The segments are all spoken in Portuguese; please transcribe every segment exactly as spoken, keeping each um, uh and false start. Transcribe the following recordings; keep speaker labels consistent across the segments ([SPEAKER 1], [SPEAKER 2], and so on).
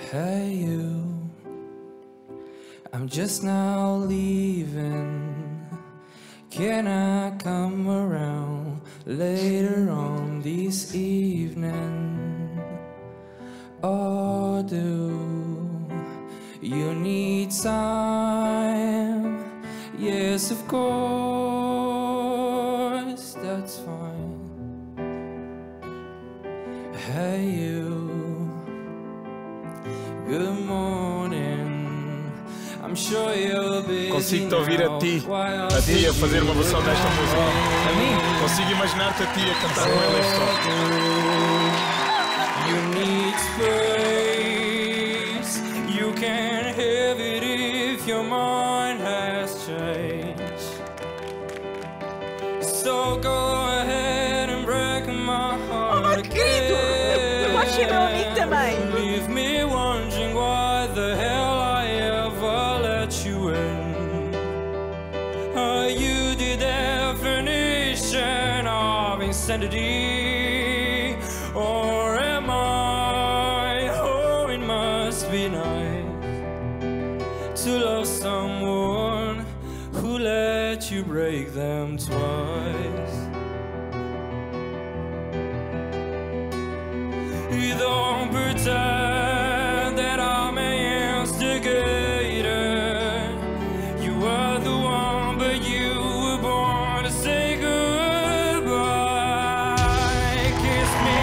[SPEAKER 1] Hey you, I'm just now leaving. Can I come around later on this evening? Or do you need time? Yes, of course, that's fine. Hey you, good morning. I'm sure you'll be.
[SPEAKER 2] Consigo-te ouvir a ti, a ti a fazer uma versão desta música.
[SPEAKER 1] A mim?
[SPEAKER 2] Consigo imaginar-te a ti a cantar com ela este som.
[SPEAKER 1] You need space. You can have it if your mind has changed. So go ahead and break my heart
[SPEAKER 3] Oh, querido! Eu gosto de meu amigo também.
[SPEAKER 1] Leave me wondering why the hell I ever let you in. Are you the definition of insanity? Or am I? Oh, it must be nice to love someone who let you break them twice. Don't pretend that I'm an instigator. You were the one, but you were born to say goodbye. Kiss me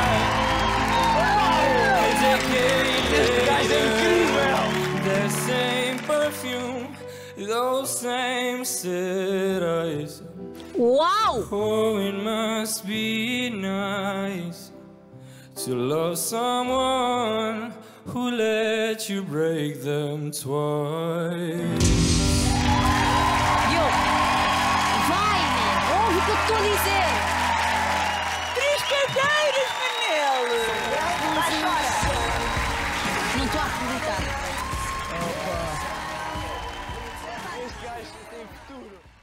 [SPEAKER 1] out, a decade later. That same perfume, those same sad eyes.
[SPEAKER 3] Uau!
[SPEAKER 1] Oh, it must be nice to love someone who let you break them twice.
[SPEAKER 4] Yo, vai, man! Ouve o que eu estou a dizer!
[SPEAKER 3] Três cadeiras, Manel! Vai fora!
[SPEAKER 4] Não estou a acreditar.
[SPEAKER 2] Este gajo tem futuro.